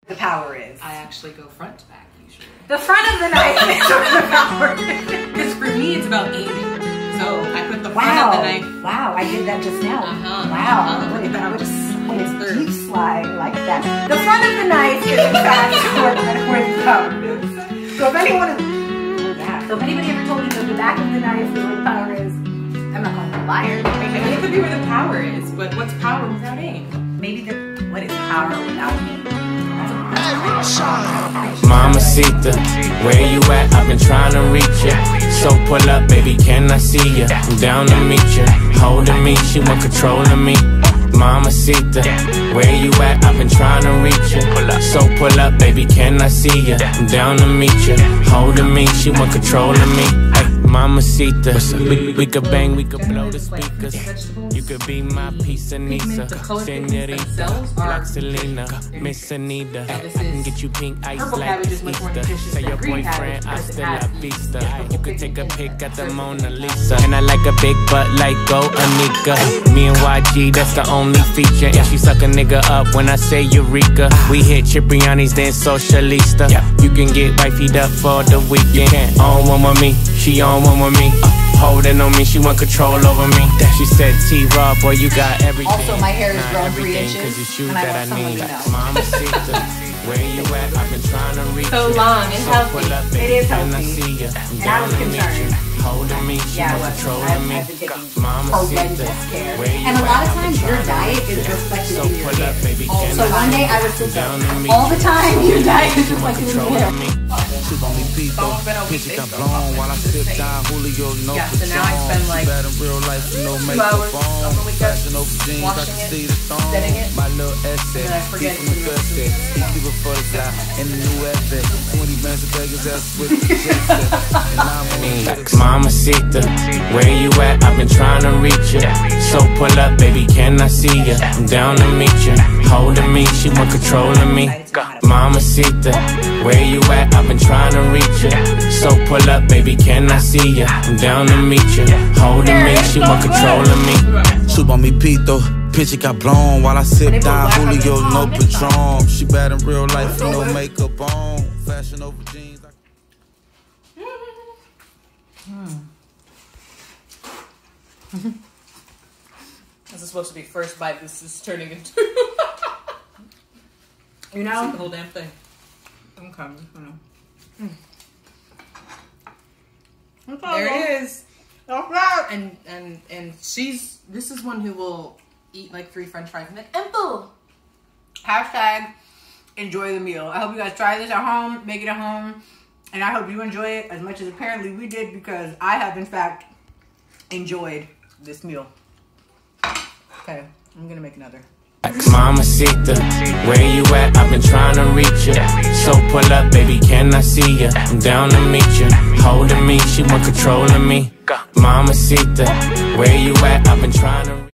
the power is. I actually go front to back usually. The front of the knife is where the power is. Because for me, it's about aiming. So I put the front of the knife. Wow, I did that just now. Wow. Look at that. What a deep slide like that. The front of the knife is in fact where the power is. So if anyone so if anybody ever told you that the back of the knife is where the power is, I'm not calling them a liar. I mean, it could be where the power is, but what's power without aim? Maybe what is power without aim? Mamacita, where you at? I've been trying to reach you. So pull up, baby, can I see you? I'm down to meet you. Holding me, she want control of me. Mamacita, where you at? I've been trying to reach you. So pull up, baby, can I see you? I'm down to meet you. Holding me, she want control of me. Ay, Mamacita, we could bang, we could blow the speakers. You could be my piece of Nisa, Senorita, Black Selena, Miss Anita. I can get you pink ice like Easter. Say your boyfriend, hasta la vista. You could take a pic at the Mona Lisa. And I like a big butt like Go Anika. Me and YG, that's the only feature. And she suck a nigga up when I say Eureka. We hit Cipriani's, then Socialista. You can get wifey'd up for the weekend. On one with me, she on one with me. Holding on me, she want control over me. She said, T-Raw, boy, you got everything. Also, my hair is grown 3 inches. Cause you shoes and I that I want need. someone to know. Mamacita, where you at? I've been trying to reach So you. long and So healthy. pull up, It baby, is can I healthy. see ya? I'm And I down was to meet you. concerned. Holding me, she Yeah, want control I've of me. been taking Mamacita, horrendous care. where you And a lot at? of I've been times your trying to diet reach is you. reflected So in your pull up, hair. baby, can So I one day see I ya? was I'm down to meet all you. the time your diet is She want reflected in your control hair. of me. Sleep on me, Pito. Pinch got blown while I sip down. Julio, no Yeah, so now I spend like bad in real life, no 2 makeup hours on the on. weekend Fashion over jeans, I washing can it, see the thong. setting it, My little essay, and then I forget keep from the to best set. He keep it for the guy in the new Advent. 20 bands of Vegas, that's with the jet set. And I'm on Mamacita, where you at? I've been trying to reach you. So pull up, baby, can I see you? I'm down to meet you. Holding me, she want control of me. Mamacita, where you at? I've been trying to reach you. So pull up, baby, can I see you? I'm down to meet you. Holding me, she want control of me. Sleep on me, Pito. Pinch got blown while I sip down. Julio, no Patron. She bad in real life, no makeup on. Fashion over jeans. This is supposed to be first bite. This is turning into You know? the whole damn thing. Okay. There it is. And this is one who will eat like 3 French fries and then ample. Hashtag enjoy the meal. I hope you guys try this at home, make it at home, and I hope you enjoy it as much as apparently we did, because I have in fact enjoyed this meal. Okay, I'm gonna make another. Mamacita, where you at? I've been trying to reach you. So pull up, baby, can I see you? I'm down to meet you. Holding me, she want control of me. Mamacita, where you at? I've been trying to